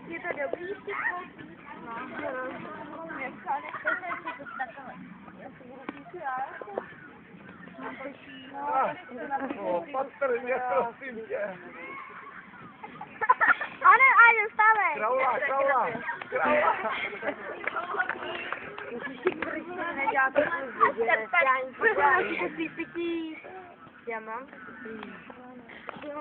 Je to dobrý vtipko? No. Dneska nechce se to takhle. Já se budu pít já. No, patrně, prosím tě. Ano, Aňo, vstávej. Kraula. Musíš si prčně nedělat to, já mám.